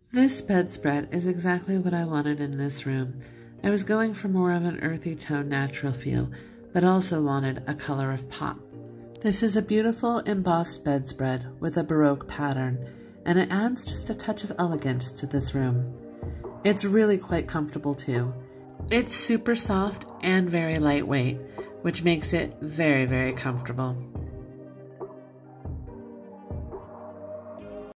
This bedspread is exactly what I wanted in this room. I was going for more of an earthy tone natural feel, but also wanted a color of pop. This is a beautiful embossed bedspread with a Baroque pattern, and it adds just a touch of elegance to this room. It's really quite comfortable too. It's super soft and very lightweight, which makes it very, very comfortable.